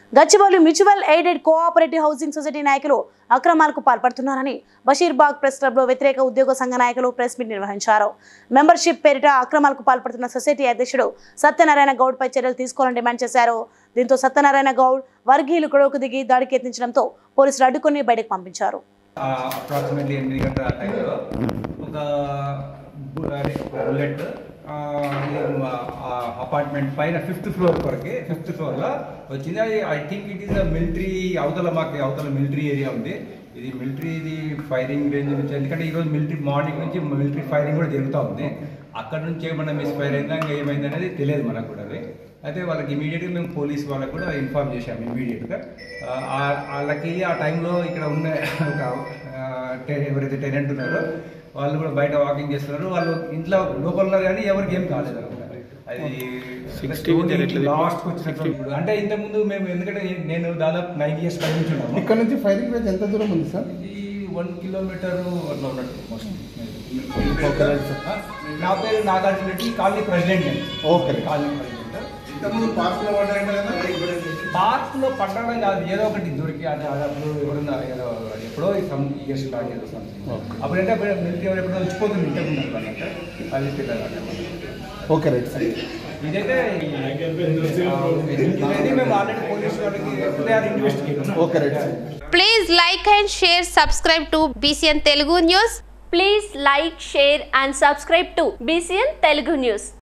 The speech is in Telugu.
Gachibowli mutual aided cooperative housing society నాయకులు అక్రమాలకు పాల్పడుతున్నారని బషీర్బాగ్ ప్రెస్ క్లబ్లో వ్యతిరేక ఉద్యోగ సంఘ నాయకులు ప్రెస్ మీట్ నిర్వహించారు. మెంబర్షిప్ పేరిట అక్రమాలకు పాల్పడుతున్న సొసైటీ అధ్యక్షుడు సత్యనారాయణ గౌడ్ పై చర్యలు తీసుకోవాలని డిమాండ్ చేశారు. దీంతో సత్యనారాయణ గౌడ్ వర్గీయులు గొడవకు దిగి దాడికి యత్నించడంతో పోలీసులు అడ్డుకొని బయటకు పంపించారు. అపార్ట్మెంట్ పైన 5th ఫ్లోర్ కొరకే 5th ఫ్లోర్లో వచ్చింది. I think it is military అవతల మిలిటరీ ఏరియా ఉంది. ఇది మిలిటరీది ఫైరింగ్ రేంజ్ నుంచి, ఎందుకంటే ఈరోజు మిలిటరీ మార్నింగ్ నుంచి మిలిటరీ ఫైరింగ్ కూడా జరుగుతూ ఉంది. అక్కడ నుంచి ఏమన్నా మిస్ఫైర్ అయిందా ఇంకా ఏమైంది అనేది తెలియదు మనకు కూడా. అయితే వాళ్ళకి ఇమీడియట్గా మేము పోలీస్ వాళ్ళకు కూడా ఇన్ఫార్మ్ చేశాము ఇమీడియట్గా. వాళ్ళకి ఆ టైంలో ఇక్కడ ఉన్న ఎవరైతే టెనెంట్ ఉన్నారో వాళ్ళు కూడా బయట వాకింగ్ చేస్తున్నారు. వాళ్ళు ఇంట్లో లోపల ఉన్నారు కానీ ఎవరికి ఏం కాలేదు అనమాట. అది లాస్ట్కి వచ్చినప్పుడు అంటే ఇంతకుముందు మేము, ఎందుకంటే నేను దాదాపు 9 years పనిచేస్తున్నాము. ఇక్కడ నుంచి ఫైరింగ్ రేంజ్ ఎంత దూరం ఉంది సార్? ఇది 1 kilometer అట్లా ఉన్నట్టు మోస్ట్లీ. నా పేరు Nagarjuna Reddy, colony president. Okay, colony president. ఇంతకుముందు పార్క్లో పడ్డాయంటే కదా? పార్క్లో పట్టడం కాదు, ఏదో ఒకటి దొరికి అప్పుడు ఎవరున్నా ఏదో ఎప్పుడో సమ్ ఇయర్స్ స్టార్ట్ ఏదో సంథింగ్. అప్పుడంటే మిలిటరీ ఎవరు ఎప్పుడో వచ్చిపోతుంది ఇంతకు ముందు అన్నట్టు అది తెలియదు. Okay right sir. ఇదైతే మేము ఆల్రెడీ పోలీసు వాళ్ళకి investigate. Okay right sir. Please like and share, subscribe to BCN Telugu News. Please like, share and subscribe to BCN Telugu News.